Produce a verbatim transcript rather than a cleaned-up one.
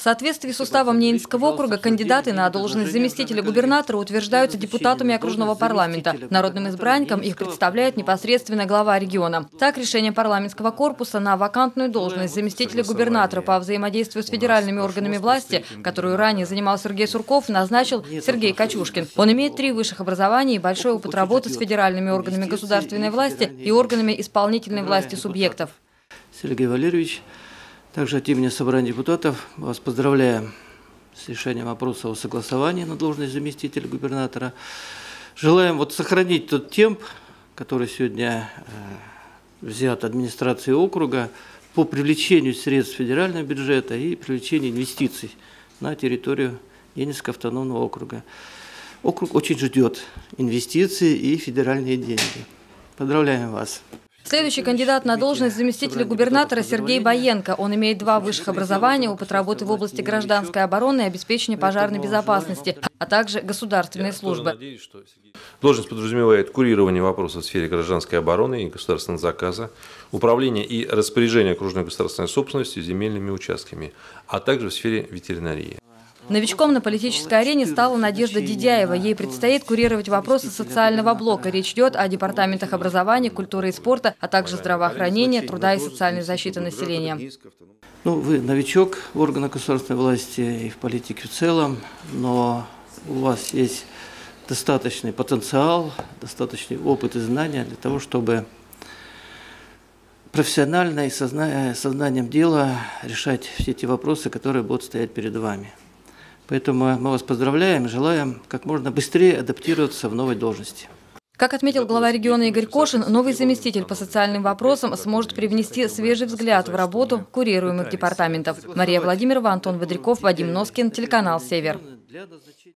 В соответствии с уставом Ненецкого округа кандидаты на должность заместителя губернатора утверждаются депутатами окружного парламента. Народным избранникам их представляет непосредственно глава региона. Так, решение парламентского корпуса на вакантную должность заместителя губернатора по взаимодействию с федеральными органами власти, которую ранее занимал Сергей Сурков, назначил Сергей Качушкин. Он имеет три высших образования и большой опыт работы с федеральными органами государственной власти и органами исполнительной власти субъектов. Сергей Валерьевич, также от имени собрания депутатов вас поздравляем с решением вопроса о согласовании на должность заместителя губернатора. Желаем вот сохранить тот темп, который сегодня э, взят администрацией округа по привлечению средств федерального бюджета и привлечению инвестиций на территорию Ненецкого автономного округа. Округ очень ждет инвестиции и федеральные деньги. Поздравляем вас. Следующий кандидат на должность заместителя губернатора Сергей Боенко. Он имеет два высших образования, опыт работы в области гражданской обороны и обеспечения пожарной безопасности, а также государственной службы. Должность подразумевает курирование вопросов в сфере гражданской обороны и государственного заказа, управление и распоряжение окружной государственной собственностью земельными участками, а также в сфере ветеринарии. Новичком на политической арене стала Надежда Дидяева. Ей предстоит курировать вопросы социального блока. Речь идет о департаментах образования, культуры и спорта, а также здравоохранения, труда и социальной защиты населения. Ну, вы новичок в органах государственной власти и в политике в целом, но у вас есть достаточный потенциал, достаточный опыт и знания для того, чтобы профессионально и созна... сознанием дела решать все те вопросы, которые будут стоять перед вами. Поэтому мы вас поздравляем и желаем как можно быстрее адаптироваться в новой должности. Как отметил глава региона Игорь Кошин, новый заместитель по социальным вопросам сможет привнести свежий взгляд в работу курируемых департаментов. Мария Владимирова, Антон Водряков, Вадим Носкин, телеканал «Север».